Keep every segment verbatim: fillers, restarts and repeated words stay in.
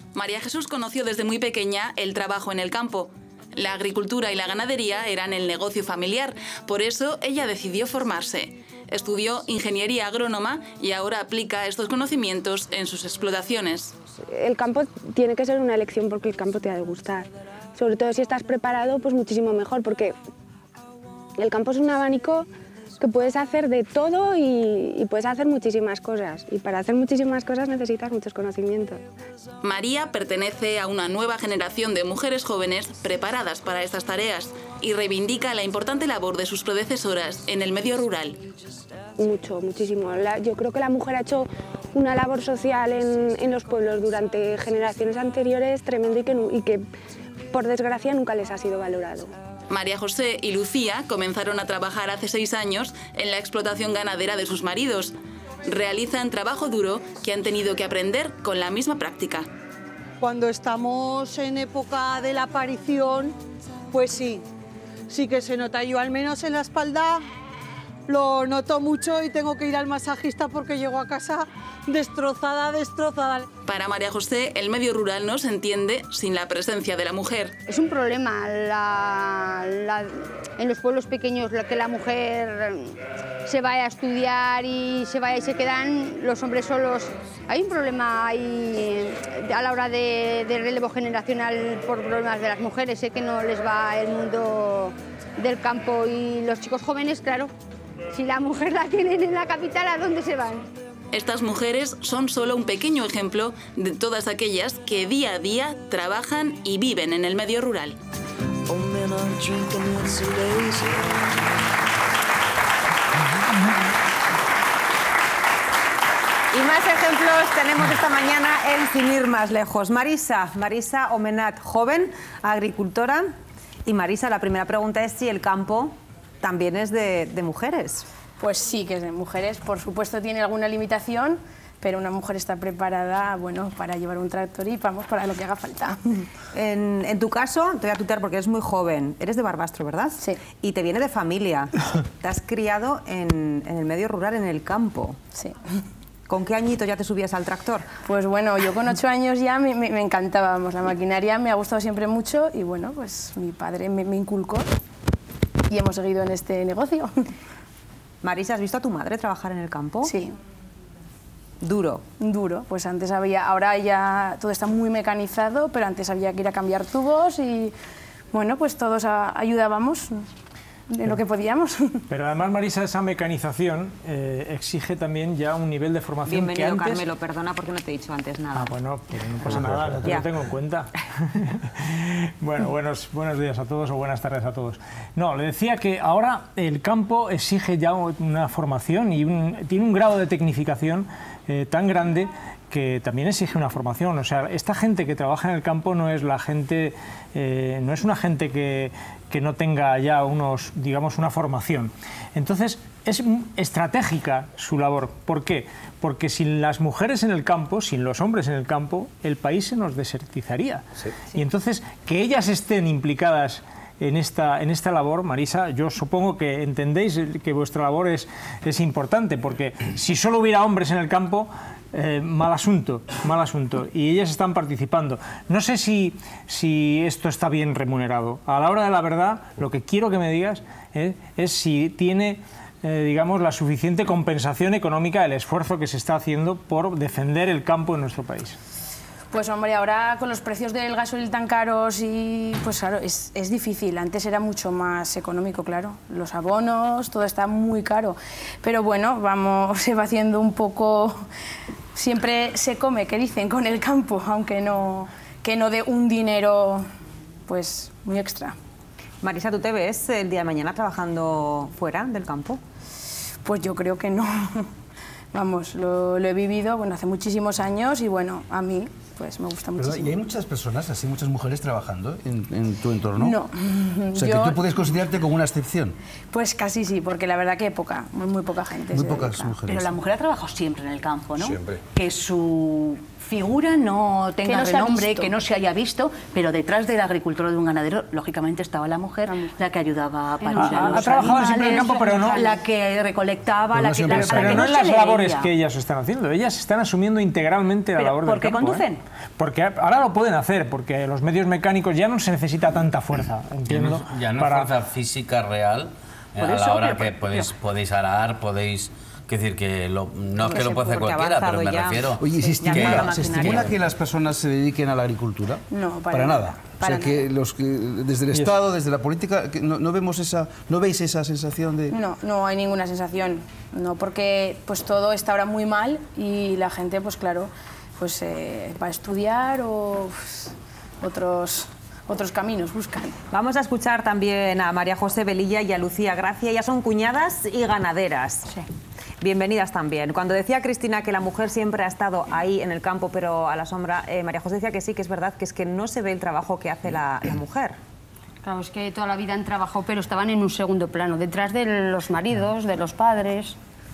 María Jesús conoció desde muy pequeña el trabajo en el campo. La agricultura y la ganadería eran el negocio familiar, por eso ella decidió formarse. Estudió ingeniería agrónoma y ahora aplica estos conocimientos en sus explotaciones. El campo tiene que ser una elección porque el campo te ha de gustar. Sobre todo si estás preparado, pues muchísimo mejor, porque el campo es un abanico que puedes hacer de todo y, y puedes hacer muchísimas cosas. Y para hacer muchísimas cosas necesitas muchos conocimientos. María pertenece a una nueva generación de mujeres jóvenes preparadas para estas tareas y reivindica la importante labor de sus predecesoras en el medio rural. Mucho, muchísimo. La, yo creo que la mujer ha hecho una labor social en, en los pueblos durante generaciones anteriores tremendo y que, y que, por desgracia, nunca les ha sido valorado. María José y Lucía comenzaron a trabajar hace seis años en la explotación ganadera de sus maridos. Realizan trabajo duro que han tenido que aprender con la misma práctica. Cuando estamos en época de la aparición, pues sí, sí que se nota. Yo al menos en la espalda lo noto mucho y tengo que ir al masajista porque llego a casa destrozada, destrozada. Para María José, el medio rural no se entiende sin la presencia de la mujer. Es un problema la, la, en los pueblos pequeños que la mujer se vaya a estudiar y se vaya y se quedan los hombres solos. Hay un problema ahí a la hora de, de relevo generacional por problemas de las mujeres. Sé que no les va el mundo del campo y los chicos jóvenes, claro. Si la mujer la tienen en la capital, ¿a dónde se van? Estas mujeres son solo un pequeño ejemplo de todas aquellas que día a día trabajan y viven en el medio rural. Y más ejemplos tenemos esta mañana en Sin ir más lejos. Marisa, Marisa Omenat, joven, agricultora. Y Marisa, la primera pregunta es si el campo también es de, de mujeres. Pues sí, que es de mujeres. Por supuesto tiene alguna limitación, pero una mujer está preparada, bueno, para llevar un tractor y vamos, para lo que haga falta. En, en tu caso, te voy a tutear porque eres muy joven. Eres de Barbastro, ¿verdad? Sí. Y te viene de familia. Te has criado en, en el medio rural, en el campo. Sí. ¿Con qué añito ya te subías al tractor? Pues bueno, yo con ocho años ya me, me, me encantaba, vamos, la maquinaria me ha gustado siempre mucho y bueno, pues mi padre me, me inculcó y hemos seguido en este negocio. Marisa, ¿has visto a tu madre trabajar en el campo? Sí. Duro. Duro, pues antes había, ahora ya todo está muy mecanizado, pero antes había que ir a cambiar tubos y bueno, pues todos a, ayudábamos en pero, lo que podíamos. Pero además, Marisa, esa mecanización eh, exige también ya un nivel de formación. Bienvenido, que antes... Carmelo, perdona porque no te he dicho antes nada. Ah, bueno, pues no pasa nada, no te lo tengo en cuenta. Bueno, buenos, buenos días a todos o buenas tardes a todos. No, le decía que ahora el campo exige ya una formación y un, tiene un grado de tecnificación eh, tan grande que también exige una formación. O sea, esta gente que trabaja en el campo no es la gente, eh, no es una gente que, que no tenga ya unos, digamos, una formación. Entonces, es estratégica su labor. ¿Por qué? Porque sin las mujeres en el campo, sin los hombres en el campo, el país se nos desertizaría. Sí. Y entonces, que ellas estén implicadas en esta, en esta labor, Marisa, yo supongo que entendéis que vuestra labor es, es importante, porque si solo hubiera hombres en el campo, Eh, mal asunto, mal asunto, y ellas están participando. No sé si, si esto está bien remunerado. A la hora de la verdad, lo que quiero que me digas eh, es si tiene, eh, digamos, la suficiente compensación económica el esfuerzo que se está haciendo por defender el campo en nuestro país. Pues hombre, ahora con los precios del gasoil tan caros y pues claro, es, es difícil. Antes era mucho más económico, claro. Los abonos, todo está muy caro. Pero bueno, vamos, se va haciendo un poco... Siempre se come, que dicen, con el campo, aunque no, que no dé un dinero pues muy extra. Marisa, ¿tú te ves el día de mañana trabajando fuera del campo? Pues yo creo que no. Vamos, lo, lo he vivido bueno, hace muchísimos años y bueno, a mí pues me gusta muchísimo. ¿Y hay muchas personas, así muchas mujeres trabajando en, en tu entorno? No. O sea, yo, que tú puedes considerarte como una excepción. Pues casi sí, porque la verdad que poca, muy, muy poca gente. Muy pocas mujeres. Pero la mujer ha trabajado siempre en el campo, ¿no? Siempre. Que su figura no tenga que no renombre, que no se haya visto, pero detrás del agricultor o de un ganadero, lógicamente estaba la mujer, la que ayudaba a parir a los Ha trabajado siempre en el campo, pero no... La que recolectaba, la que... Pero, la, pero la que no no en las labores leía. que ellas están haciendo, ellas están asumiendo integralmente la pero, labor del campo. ¿por qué conducen? ¿eh? Porque ahora lo pueden hacer, porque los medios mecánicos ya no se necesita tanta fuerza, entiendo. Ya no, ya no para... fuerza física real, eh, a la hora que podéis, podéis arar, podéis... Es decir, que lo, no es que lo puede hacer cualquiera, pero me ya. refiero... Oye, ¿se estimula, que, ¿se estimula que las personas se dediquen a la agricultura? No, para, para nada. nada. O Para sea, que, nada. los que desde el Estado, desde la política, que no, no vemos esa, no veis esa sensación de... No, no hay ninguna sensación. No, porque pues todo está ahora muy mal y la gente, pues claro, pues eh, va a estudiar o pues, otros... otros caminos buscan. Vamos a escuchar también a María José Velilla y a Lucía Gracia. Ellas son cuñadas y ganaderas. Sí. Bienvenidas también. Cuando decía Cristina que la mujer siempre ha estado ahí en el campo, pero a la sombra, eh, María José decía que sí, que es verdad, que es que no se ve el trabajo que hace la, la mujer. Claro, es que toda la vida han trabajado, pero estaban en un segundo plano, detrás de los maridos, de los padres.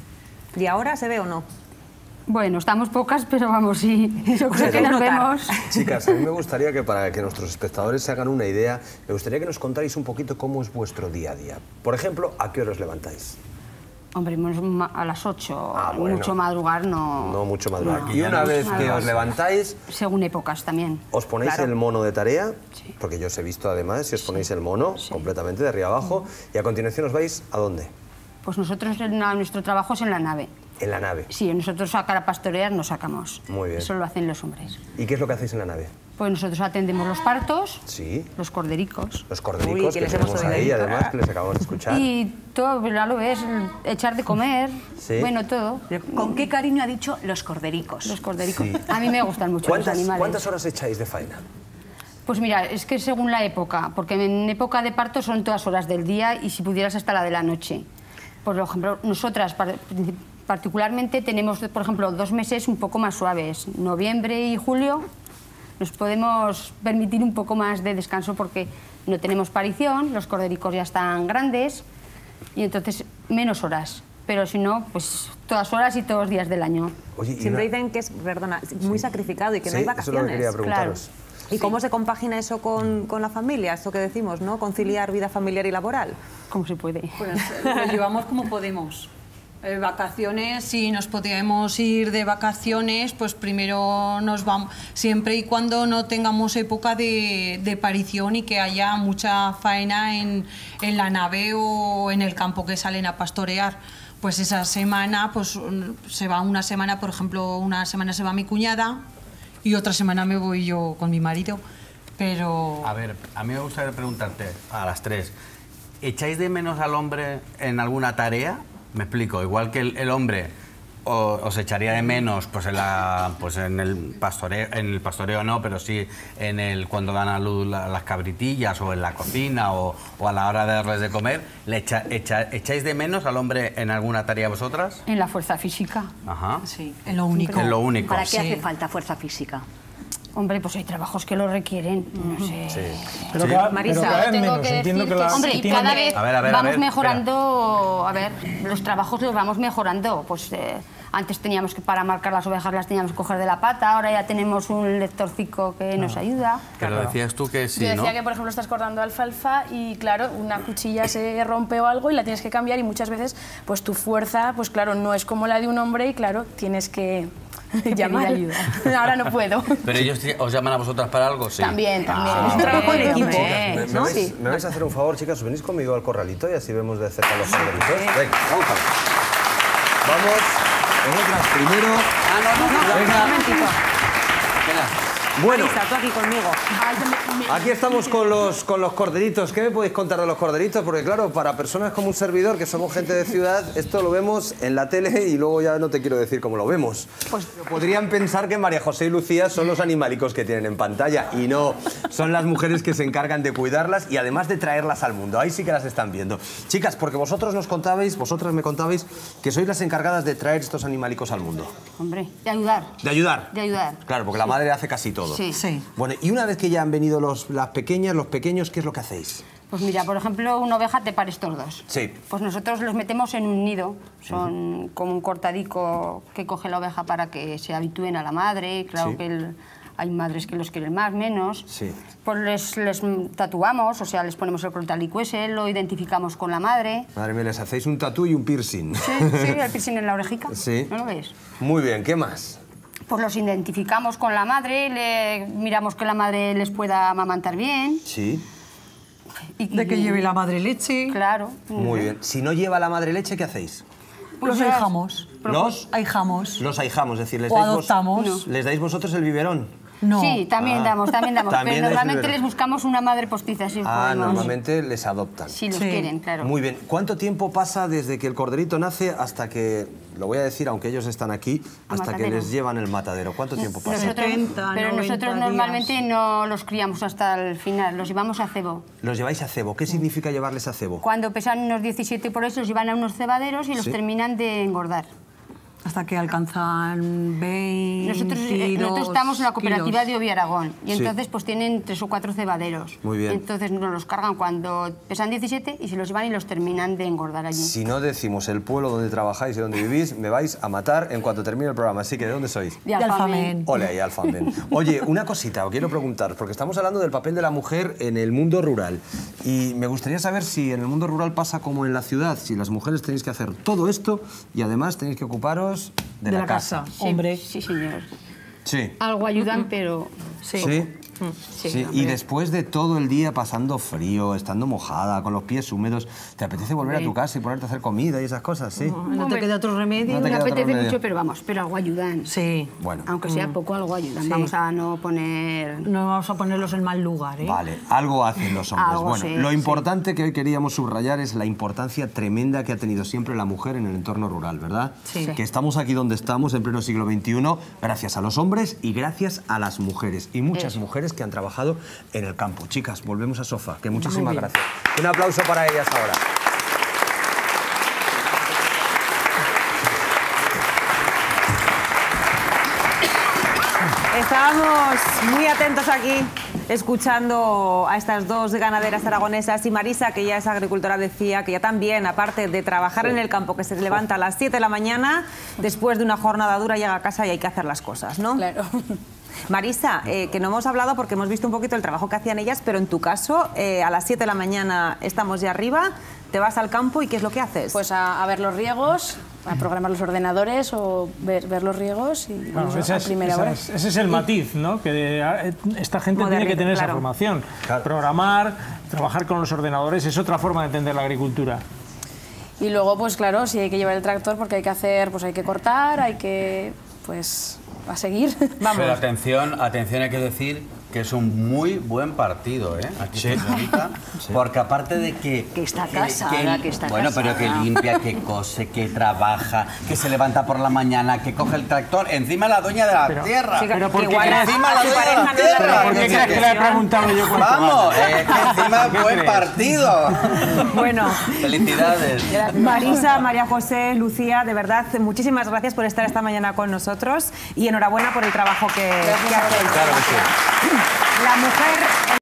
¿Y ahora se ve o no? Bueno, estamos pocas, pero vamos, sí, yo creo que nos vemos. Chicas, a mí me gustaría que para que nuestros espectadores se hagan una idea, me gustaría que nos contáis un poquito cómo es vuestro día a día. Por ejemplo, ¿a qué hora os levantáis? Hombre, a las ocho, Ah, bueno. mucho madrugar no... No mucho madrugar. No. Y una vez que os levantáis, según épocas también. os ponéis Claro. el mono de tarea, Sí. porque yo os he visto además, si os ponéis el mono Sí. completamente de arriba abajo, y a continuación os vais ¿a dónde? Pues nosotros, en la- nuestro trabajo es en la nave. En la nave. Sí, nosotros sacar a pastorear no sacamos. Muy bien. Eso lo hacen los hombres. ¿Y qué es lo que hacéis en la nave? Pues nosotros atendemos los partos, Sí, los cordericos. los cordericos Uy, que que les hemos tenemos oído ahí, ahí. además, que les acabamos de escuchar. Y todo, ya lo ves, echar de comer, Sí. bueno, todo. ¿Con qué cariño ha dicho los cordericos? Los cordericos. Sí. A mí me gustan mucho los ¿Cuántas, animales. ¿Cuántas horas echáis de faena? Pues mira, es que según la época, porque en época de parto son todas horas del día y si pudieras hasta la de la noche. Por ejemplo, nosotras par- particularmente tenemos, por ejemplo, dos meses un poco más suaves. Noviembre y julio nos podemos permitir un poco más de descanso porque no tenemos parición, los cordericos ya están grandes y entonces menos horas. Pero si no, pues todas horas y todos los días del año. Oye, y Siempre una- dicen que es, perdona, muy sacrificado y que Sí, no hay eso es vacaciones. lo que quería preguntaros. ¿Y cómo se compagina eso con, con la familia? Esto que decimos, ¿no? Conciliar vida familiar y laboral. ¿Cómo se puede? Pues lo llevamos como podemos. Eh, vacaciones, si nos podíamos ir de vacaciones, pues primero nos vamos, siempre y cuando no tengamos época de, de parición y que haya mucha faena en, en la nave o en el campo que salen a pastorear. Pues esa semana, pues se va una semana, por ejemplo, una semana se va mi cuñada y otra semana me voy yo con mi marido. Pero... A ver, a mí me gustaría preguntarte a las tres, ¿echáis de menos al hombre en alguna tarea? Me explico, igual que el, el hombre o- os echaría de menos pues en, la, pues en el pastoreo, en el pastoreo no, pero sí en el cuando dan a luz la- las cabritillas o en la cocina o, o a la hora de darles de comer, ¿le echa- echa- ¿echáis de menos al hombre en alguna tarea vosotras? En la fuerza física. Ajá. Sí, es lo único. Es lo único. ¿Para qué Sí. hace falta fuerza física? Hombre, pues hay trabajos que lo requieren, no sé. Pero, Sí. cada, Marisa, pero cada vez tengo menos. que Entiendo decir que la, que- Hombre, que y tienen- cada vez A ver, a ver, a vamos ver, mejorando, a ver, los trabajos los vamos mejorando. Pues eh, antes teníamos que, para marcar las ovejas las teníamos que coger de la pata, ahora ya tenemos un lectorcico que nos ayuda. Pero decías tú que sí, Yo decía ¿no? que, por ejemplo, estás cortando alfalfa y, claro, una cuchilla se rompe o algo y la tienes que cambiar y muchas veces, pues tu fuerza, pues claro, no es como la de un hombre y, claro, tienes que llamar ayuda. Ahora no puedo. Pero ellos te- os llaman a vosotras para algo, sí. También, también. Ah. Es un trabajo en equipo. hombre. ¿Me, me ¿no? vais, Sí. me vais a hacer un favor, chicas? ¿Os venís conmigo al corralito y así vemos de cerca los corderitos? Venga, vamos a ver. Vamos, vosotras primero. Ah, no, no, no. Venga. Un momentito. Bueno, Marisa, tú aquí conmigo. aquí estamos con los, con los corderitos. ¿Qué me podéis contar de los corderitos? Porque claro, para personas como un servidor, que somos gente de ciudad, esto lo vemos en la tele y luego ya no te quiero decir cómo lo vemos. Pues podrían pensar que María José y Lucía son los animalicos que tienen en pantalla y no, son las mujeres que se encargan de cuidarlas y además de traerlas al mundo. Ahí sí que las están viendo. Chicas, porque vosotros nos contabais, vosotras me contabais que sois las encargadas de traer estos animalicos al mundo. Hombre, de ayudar. De ayudar. De ayudar. Claro, porque la madre hace casi todo. Sí. Sí. Bueno, y una vez que ya han venido los, las pequeñas, los pequeños, ¿qué es lo que hacéis? Pues mira, por ejemplo, una oveja te pares tordos. Sí. Pues nosotros los metemos en un nido, son como un cortadico que coge la oveja para que se habitúen a la madre, claro Sí. que el- hay madres que los quieren más, menos. Sí. Pues les, les tatuamos, o sea, les ponemos el cortalico ese, lo identificamos con la madre. Madre mía, les hacéis un tatú y un piercing. Sí, sí, el piercing en la orejica. Sí. ¿No lo ves? Muy bien, ¿qué más? pues los identificamos con la madre, le, miramos que la madre les pueda amamantar bien. Sí. Y, De que lleve la madre leche. Claro. Muy bien. Si no lleva la madre leche, ¿qué hacéis? Los ahijamos. ¿Los? Ahijamos. Los ahijamos, es decir, les O dais, vos- adoptamos. ¿les dais vosotros el biberón? No. Sí, también Ah. damos, también damos. También pero dais normalmente biberón. les buscamos una madre postiza. Si Ah, podemos. normalmente les adoptan. Si los Sí. quieren, claro. Muy bien. ¿Cuánto tiempo pasa desde que el corderito nace hasta que, lo voy a decir aunque ellos están aquí, A hasta que matadero. les llevan el matadero? ¿Cuánto tiempo pasa? Nosotros, setenta, pero noventa nosotros días. normalmente no los criamos hasta el final, los llevamos a cebo. Los lleváis a cebo. ¿Qué significa llevarles a cebo? Cuando pesan unos diecisiete por eso, los llevan a unos cebaderos y los Sí. terminan de engordar. Hasta que alcanzan veintidós Nosotros, eh, nosotros estamos en la cooperativa kilos. de Oviaragón y Sí. entonces pues tienen tres o cuatro cebaderos. Muy bien. Entonces nos los cargan cuando pesan diecisiete y se los llevan y los terminan de engordar allí. Si no decimos el pueblo donde trabajáis y donde vivís, me vais a matar en cuanto termine el programa. Así que, ¿de dónde sois? De Alfamén. Ole, ahí, Alfamén. Oye, una cosita, os quiero preguntar, porque estamos hablando del papel de la mujer en el mundo rural. Y me gustaría saber si en el mundo rural pasa como en la ciudad, si las mujeres tenéis que hacer todo esto y además tenéis que ocuparos de, De la, la casa. casa, hombre. Sí, señor. Sí. Algo ayudan, pero... Sí. ¿Sí? Sí, Sí, y después de todo el día pasando frío, estando mojada, con los pies húmedos, ¿te apetece volver a tu casa y ponerte a hacer comida y esas cosas? Sí. No te queda otro remedio. No te Me queda otro apetece remedio. mucho, pero vamos, pero algo ayudan. Sí. Bueno, Aunque sea poco, algo ayudan. Sí. Vamos a no poner... No vamos a ponerlos en mal lugar, ¿eh? vale, algo hacen los hombres. Algo, bueno, sí, lo sí. importante que hoy queríamos subrayar es la importancia tremenda que ha tenido siempre la mujer en el entorno rural, ¿verdad? Sí. Que estamos aquí donde estamos en pleno siglo veintiuno gracias a los hombres y gracias a las mujeres. Y muchas Eso. mujeres que han trabajado en el campo. Chicas, volvemos a Sofa, que muchísimas gracias. Un aplauso para ellas ahora. Estábamos muy atentos aquí, escuchando a estas dos ganaderas aragonesas y Marisa, que ya es agricultora, decía que ya también, aparte de trabajar en el campo, que se levanta a las siete de la mañana, después de una jornada dura llega a casa y hay que hacer las cosas, ¿no? Claro. Marisa, eh, que no hemos hablado porque hemos visto un poquito el trabajo que hacían ellas, pero en tu caso, eh, a las siete de la mañana estamos ya arriba, te vas al campo y ¿qué es lo que haces? Pues a, a ver los riegos, a programar los ordenadores o ver, ver los riegos y Bueno, vamos ese, a es, primera esa hora. es- ese es el matiz, ¿no? Que de- esta gente tiene que tener esa claro. formación. Claro. Programar, trabajar con los ordenadores es otra forma de entender la agricultura. Y luego, pues claro, si hay que llevar el tractor porque hay que hacer, pues hay que cortar, hay que, pues, a seguir. Vamos. Pero atención, atención, hay que decir que es un muy buen partido, ¿eh? Aquí Sí. señorita, porque aparte de que... Que está casada, que está Bueno, pero que casada. limpia, que cose, que trabaja, que se levanta por la mañana, que coge el tractor, encima la dueña de la Pero- tierra. Sí, pero que ¿por qué igual crees? Encima a la su dueña de pareja la no le tierra. da ¿Por qué la crees que le he preguntado yo cuánto Vamos, gana? eh, que encima ¿Qué buen crees? partido. Bueno, Felicidades. Marisa, María José, Lucía, de verdad, muchísimas gracias por estar esta mañana con nosotros y enhorabuena por el trabajo que, que hacéis. Claro que sí. La mujer...